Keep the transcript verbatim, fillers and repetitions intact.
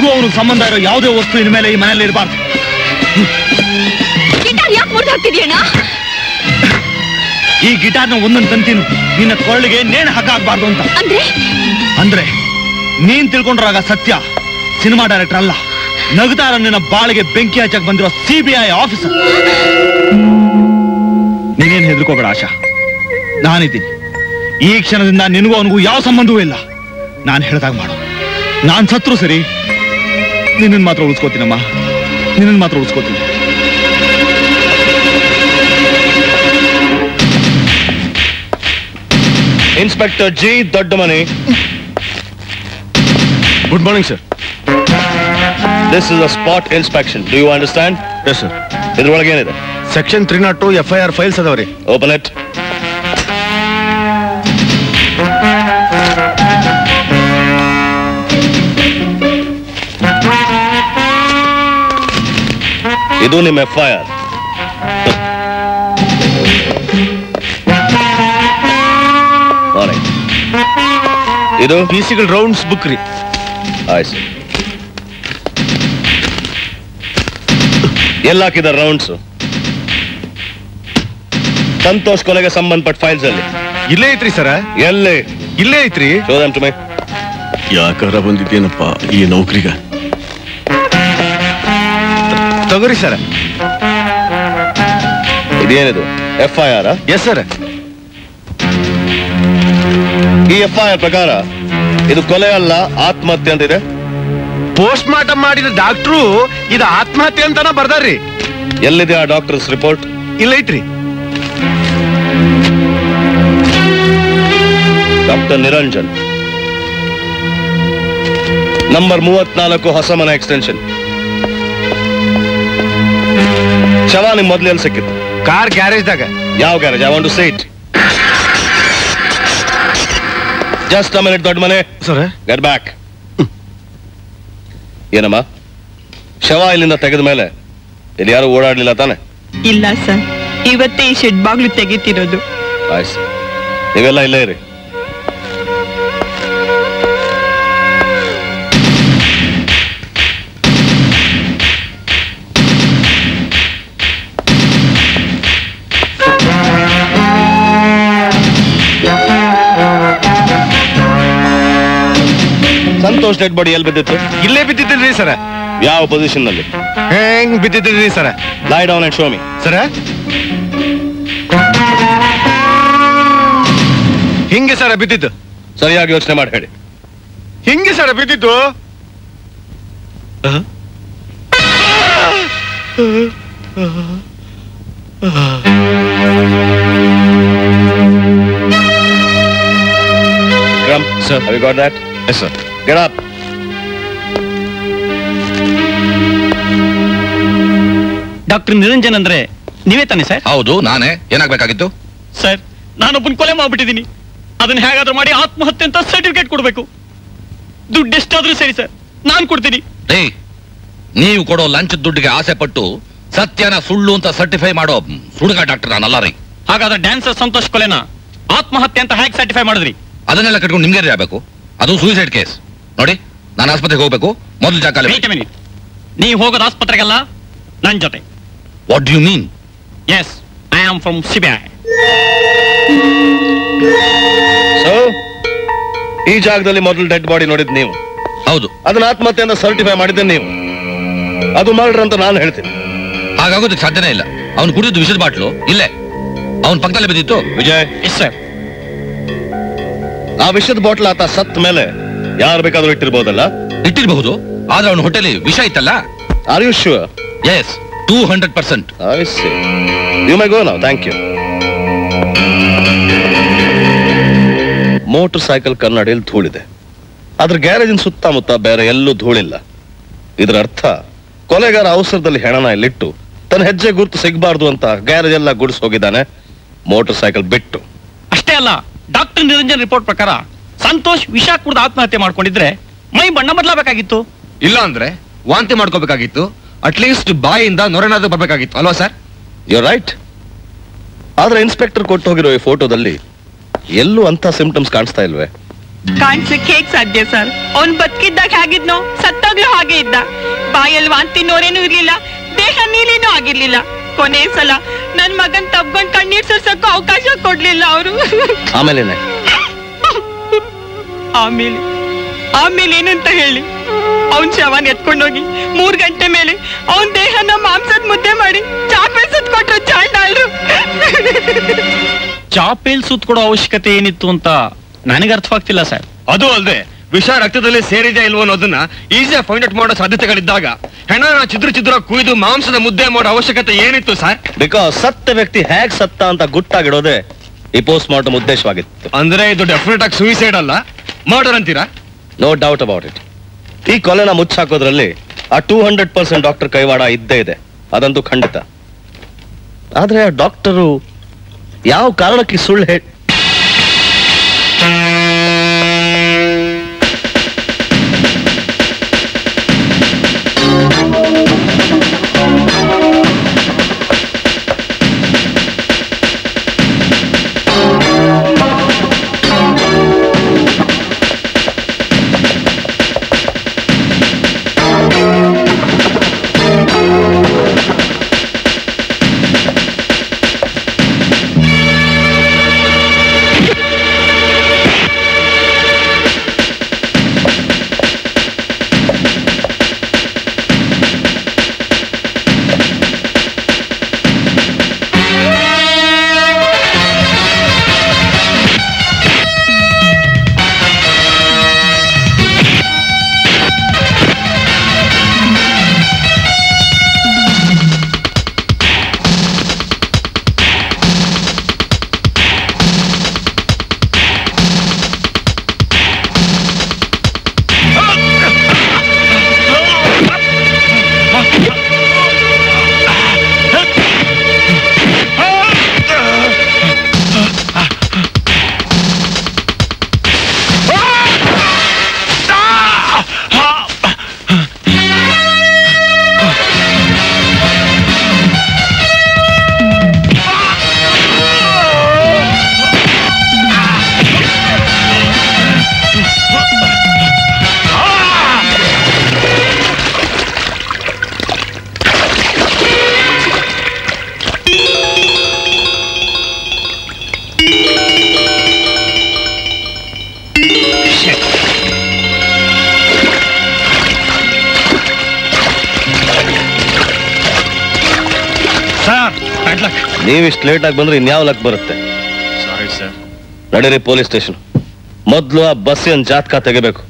ಅವನು ಸಂಬಂಧ ಇರೋ ಯಾವುದೇ ವಸ್ತು ಇನ್ ಮೇಲೆ ಈ ಮನೆಯಲ್ಲಿ ಇರಬಾರ್ದು. ಗಿಟಾರ್ ಯಾಕೆ ಮುರಿದು ಹಾಕ್ತಿದ್ಯಣ್ಣ? ಈ ಗಿಟಾರ್ನ ಒಂದೊಂದು ತಂತಿನು ನಿನ್ನ ಕೊಳ್ಳಿಗೆ ನೇಣು ಹಾಕಾಗಬಾರ್ದು ಅಂತ. ಅಂದ್ರೆ ಅಂದ್ರೆ ನೀನ್ ತಿಳ್ಕೊಂಡ್ರಾಗ ಸತ್ಯ ಸಿನಿಮಾ ಡೈರೆಕ್ಟರ್ ಅಲ್ಲ, ನಗದಾರ ನಿನ್ನ ಬಾಳಿಗೆ ಬೆಂಕಿ ಹಚ್ಚಕ್ ಬಂದಿರೋ ಸಿಬಿಐ ಆಫೀಸರ್. ನೀನೇನು ಹೆದರ್ಕೋಬೇಡ ಆಶಾ, ನಾನಿದ್ದೀನಿ. ಈ ಕ್ಷಣದಿಂದ ನಿನಗೂ ಅವನಿಗೂ ಯಾವ ಸಂಬಂಧವೂ ಇಲ್ಲ. ನಾನು ಹೇಳ್ದಾಗ ಮಾಡು. ನಾನ್ ಸತ್ರು ಸರಿ, ನಿನ್ನನ್ನು ಮಾತ್ರ ಉಳಿಸ್ಕೋತೀನಮ್ಮ, ನಿನ್ನನ್ನು ಮಾತ್ರ ಉಳಿಸ್ಕೋತೀನಿ. Inspector G Doddamani. Good morning sir. This is a spot inspection. Do you understand? Yes sir. ಇದ್ರೊಳಗೆ ಏನಿದೆ? Section three naught two F I R files ಅದಾವ್ರಿ. Open it. ಇದು ನಿಮ್ಮ ಎಫ್ ಐ ಆರ್. ಇದು ಪಿಸಿಗಳ ರೌಂಡ್ಸ್ ಬುಕ್ ರೀ. ಆಯ್ತು. ಎಲ್ಲ ಹಾಕಿದ ರೌಂಡ್ಸ್ ಸಂತೋಷ್ ಕೊಲೆಗೆ ಸಂಬಂಧಪಟ್ಟ ಫೈಲ್ಸ್ ಅಲ್ಲಿ ಇಲ್ಲೇ ಐತ್ರಿ ಸರ. ಎಲ್ಲೇ? ಇಲ್ಲೇ ಐತ್ರಿ. Show them to me. ಯಾಕಾರ ಬಂದಿದ್ದೇನಪ್ಪ ಈ ನೌಕರಿಗ? ತಗೋರಿ ಸರ. ಇದೇನಿದು? F I R? Yes sir. ಈ ಎಫ್ ಐ ಆರ್ ಪ್ರಕಾರ ಇದು ಕೊಲೆ ಅಲ್ಲ, ಆತ್ಮಹತ್ಯೆ ಅಂತ ಇದೆ. ಪೋಸ್ಟ್ ಮಾರ್ಟಮ್ ಮಾಡಿದ ಡಾಕ್ಟ್ರು ಇದು ಆತ್ಮಹತ್ಯೆ ಅಂತಾನ ಬರ್ದಾರ್ರಿ. ಎಲ್ಲಿದೆ ಆ ಡಾಕ್ಟರ್ಸ್ ರಿಪೋರ್ಟ್? ಇಲ್ಲ ಐತ್ರಿ. ಡಾಕ್ಟರ್ ನಿರಂಜನ್, ನಂಬರ್ ಮೂವತ್ನಾಲ್ಕು ಹೊಸಮನೆ ಎಕ್ಸ್ಟೆನ್ಷನ್. ಶವ ನಿಮ್ ಮೊದ್ಲು ಎಲ್ಲಿ ಸಿಕ್ಕಿತ್ತು? ಕಾರ್ ಗ್ಯಾರೇಜ್ದಾಗ. ಯಾವ garage? I want to see it. Just a minute Doddamani. Sir get back. ಏನಮ್ಮ, ಶವ ಇಲ್ಲಿಂದ ತೆಗೆದ ಮೇಲೆ ಇಲ್ಲಿ ಯಾರು ಓಡಾಡ್ಲಿಲ್ಲ ತಾನೆ? ಇಲ್ಲ ಸರ್, ಇವತ್ತೇ ಈ ಶೆಡ್ ಬಾಗ್ಲು ತೆಗಿತಿರೋದು. ಆಯ್ತು, ನೀವೆಲ್ಲ ಇಲ್ಲೇ ಇರಿ. ಸಂತೋಷ್ ಡೆಡ್ ಬಾಡಿ ಎಲ್ಲಿ ಬಿದ್ದಿತ್ತು? ಇಲ್ಲೇ ಬಿದ್ದಿದ್ರಿ ಸರ. ಯಾವ ಪೊಸಿಷನ್ ನಲ್ಲಿ? ಹೆಂಗ್ ಬಿದ್ದಿದ್ರಿ ಸರ? Lie down and show me. ಸರ ಹಿಂಗೆ ಸರ ಬಿದ್ದಿದ್ದು. ಸರಿಯಾಗಿ ಯೋಚನೆ ಮಾಡಿ ಹೇಳಿ. ಹಿಂಗೆ ಸರ ಬಿದ್ದಿದ್ದು. Grump, sir, have you got that? Yes, sir. Get up. Doctor Niranjan ಅಂದ್ರೆ ನೀವೇ ತಾನೆ ಸರ್? ಹೌದು, ನಾನೇ. ಏನಾಗಬೇಕಾಗಿತ್ತು? ಸರ್, ನಾನೊಬ್ಬನ ಕೊಲೆ ಮಾಡ್ಬಿಟ್ಟಿದ್ದೀನಿ. ಅದನ್ನ ಹೇಗಾದ್ರೂ ಮಾಡಿ ಆತ್ಮಹತ್ಯೆ ಅಂತ ಸರ್ಟಿಫಿಕೇಟ್ ಕೊಡ್ಬೇಕು. ದುಡ್ಡು ಎಷ್ಟಾದ್ರೂ ಸರಿ ಸರ್, ನಾನ್ ಕೊಡ್ತೀನಿ. ರೇ, ನೀವು ಕೊಡೋ ಲಂಚದ ದುಡ್ಡಿಗೆ ಆಸೆ ಪಟ್ಟು ಸತ್ಯನ ಸುಳ್ಳು ಅಂತ ಸರ್ಟಿಫೈ ಮಾಡೋ ಸುಡುಗ ಡಾಕ್ಟರ್ ನಾನಲ್ಲ ರೀ. ಹಾಗಾದ್ರೆ ಡ್ಯಾನ್ಸರ್ ಸಂತೋಷ್ ಕೊಲೆನ ಆತ್ಮಹತ್ಯೆ ಅಂತ ಹೇಗೆ ಸರ್ಟಿಫೈ ಮಾಡಿದ್ರಿ? ಅದನ್ನೆಲ್ಲ ಕಟ್ಕೊಂಡು ನಿಮ್ಗೆ ಆಗಬೇಕು. ಅದು ಸೂಸೈಡ್ ಕೇಸ್. ನೋಡಿ, ನಾನು ಆಸ್ಪತ್ರೆಗೆ ಹೋಗ್ಬೇಕು. ಮೊದಲು ಜಾಗ ನೀವು ಹೋಗೋದು ಆಸ್ಪತ್ರೆಗಲ್ಲ, ನನ್ ಜೊತೆ. What do you mean? Yes, I am from CBI. So ಈ ಜಾಗದಲ್ಲಿ ಮೊದಲು ಡೆಡ್ ಬಾಡಿ ನೋಡಿದ್ ನೀವು? ಹೌದು. ಅದನ್ನ ಆತ್ಮಹತ್ಯೆ ಅಂತ ಸರ್ಟಿಫೈ ಮಾಡಿದ್ದೆ ನೀವು. ಅದು ಮರ್ಡರ್ ಅಂತ ನಾನು ಹೇಳ್ತೀನಿ. ಹಾಗಾಗೋದಕ್ಕೆ ಸಾಧ್ಯನೇ ಇಲ್ಲ. ಅವನು ಕುಡಿದಿದ್ದು ವಿಷದ ಬಾಟ್ಲು ಇಲ್ಲೇ ಅವನ ಪಕ್ಕದಲ್ಲೇ ಬಿದ್ದಿತ್ತು. Vijay, yes sir. ಆ ವಿಷದ ಬಾಟ್ಲ್ ಆತ ಸತ್ ಮೇಲೆ ಯಾರು ಬೇಕಾದ್ರೂ ಇಟ್ಟಿರ್ಬೋದಲ್ಲ? ಇಟ್ಟಿರಬಹುದು, ಆದ್ರೆ ಅವನ ಹೊಟ್ಟೆಲಿ ವಿಷ ಇತ್ತಲ್ಲ. Are you sure? Yes, two hundred percent. I see. You may go now. Thank you. Motorcycle ಕನ್ನಡಿಯಲ್ಲಿ ಧೂಳಿದೆ. ಅದ್ರ ಗ್ಯಾರೇಜಿನ ಸುತ್ತಮುತ್ತ ಬೇರೆ ಎಲ್ಲೂ ಧೂಳಿಲ್ಲ. ಇದರ ಅರ್ಥ ಕೊಲೆಗಾರ ಅವಸರದಲ್ಲಿ ಹೆಣನ ಇಲ್ಲಿಟ್ಟು ತನ್ನ ಹೆಜ್ಜೆ ಗುರುತು ಸಿಗಬಾರ್ದು ಅಂತ ಗ್ಯಾರೇಜ್ ಎಲ್ಲ ಗುಡಿಸ್ ಹೋಗಿದ್ದಾನೆ, ಮೋಟರ್ ಸೈಕಲ್ ಬಿಟ್ಟು. ಅಷ್ಟೇ ಅಲ್ಲ, ಡಾಕ್ಟರ್ ನಿರಂಜನ್ ರಿಪೋರ್ಟ್ ಪ್ರಕಾರ ಸಂತೋಷ್ ವಿಷ ಕುಡಿದು ಆತ್ಮಹತ್ಯೆ ಮಾಡ್ಕೊಂಡಿದ್ರೆ ಮೈ ಬಣ್ಣ ಬದಲಾಗಬೇಕಾಗಿತ್ತು. ಇಲ್ಲ ಅಂದ್ರೆ ವಾಂತಿ ಮಾಡ್ಕೋಬೇಕಾಗಿತ್ತು. ಅಟ್ಲೀಸ್ಟ್ ಬಾಯಿಂದ ನೊರೆನಾದ್ರೂ ಬರ್ಬೇಕಾಗಿತ್ತು ಅಲ್ವಾ ಸರ್? You right. ಆದ್ರೆ ಇನ್ಸ್ಪೆಕ್ಟರ್ ಕೊಟ್ಟು ಹೋಗಿರೋ ಈ ಫೋಟೋದಲ್ಲಿ ಎಲ್ಲೂ ಅಂತ ಸಿಂಪ್ಟಮ್ಸ್ ಕಾಣಿಸ್ತಾ ಇಲ್ವೇ? ಕಾಣಿಸಕ್ಕೆ ಹೇಗ್ ಸಾಧ್ಯ ಸರ್? ಅವ್ನ್ ಬದುಕಿದ್ದಾಗ ಹೇಗಿದ್ನೋ ಸತ್ತ ಯಾವಾಗ್ಲೂ ಹಾಗೆ ಇದ್ದ. ಬಾಯಲ್ಲಿ ವಾಂತಿ ನೋರೇನೂ ಇರ್ಲಿಲ್ಲ, ದೇಹ ನೀಲಿನೂ ಆಗಿರ್ಲಿಲ್ಲ. ಕೊನೆ ಸಲ ನನ್ ಮಗನ್ ತಬ್ಕೊಂಡ್ ಕಣ್ಣೀರ್ ಸುರ್ಸಕ್ಕೂ ಅವಕಾಶ ಕೊಡ್ಲಿಲ್ಲ ಅವರು. ಆಮೇಲೆ ಆಮೇಲೆ ಆಮೇಲೆ ಏನಂತ ಹೇಳಿ, ಅವನ್ ಶವನ್ ಎತ್ಕೊಂಡೋಗಿ ಮೂರ್ ಗಂಟೆ ಮೇಲೆ ಅವನ್ ದೇಹನ ಮಾಂಸದ ಮುದ್ದೆ ಮಾಡಿ ಚಾಪೆ ಸುತ್ಕೊಟ್ರು ಚಾಂಡಾಲ್ರು. ಚಾಪೇಲ್ ಸುತ್ತ ಕೊಡೋ ಅವಶ್ಯಕತೆ ಏನಿತ್ತು ಅಂತ ನನಗೆ ಅರ್ಥವಾಗ್ತಿಲ್ಲ ಸರ್. ಅದು ಅಲ್ಲದೆ ವಿಷ ರಕ್ತದಲ್ಲಿ ಸೇರಿದೆ ಇಲ್ವೋ ಅನ್ನೋದನ್ನ ಈಸಿಯಾಗಿ ಫೈಂಡ್ ಔಟ್ ಮಾಡೋ ಸಾಧ್ಯತೆಗಳಿದ್ದಾಗ ಹೆಣನ ಚಿದ್ರ ಚಿದ್ರ ಕುಯ್ದು ಮಾಂಸದ ಮುದ್ದೆ ಮಾಡೋ ಅವಶ್ಯಕತೆ ಏನಿತ್ತು ಸರ್? ಬಿಕಾಸ್ ಸತ್ತ ವ್ಯಕ್ತಿ ಹೇಗ್ ಸತ್ತ ಅಂತ ಗುಟ್ಟಾಗಿಡೋದೇ ಈ ಪೋಸ್ಟ್ ಮಾರ್ಟಮ್ ಉದ್ದೇಶವಾಗಿತ್ತು. ಅಂದ್ರೆ ಇದು ಡೆಫಿನೆಟ್ ಆಗಿ ಸೂಯಿಸೈಡ್ ಅಲ್ಲ, ಮರ್ಡರ್ ಅಂತೀರಾ? No doubt about it. ಈ ಕೊಲೆನ ಮುಚ್ಚಾಕೋದ್ರಲ್ಲಿ ಆ ಟೂ ಹಂಡ್ರೆಡ್ ಪರ್ಸೆಂಟ್ ಡಾಕ್ಟರ್ ಕೈವಾಡ ಇದ್ದೇ ಇದೆ, ಅದಂತೂ ಖಂಡಿತ. ಆದ್ರೆ ಆ ಡಾಕ್ಟರು ಯಾವ ಕಾರಣಕ್ಕೆ ಸುಳ್ಳು ಹೇಳಿ ನೀವಿಷ್ಟು ಲೇಟ್ ಆಗಿ ಬಂದ್ರೆ ಇನ್ಯಾವ ಲಕ್ ಬರುತ್ತೆ? Sorry sir. ನಡೀರಿ ಪೊಲೀಸ್ ಸ್ಟೇಷನ್. ಮೊದ್ಲು ಆ ಬಸ್ಸಿನ ಜಾತಕ ತೆಗಿಬೇಕು.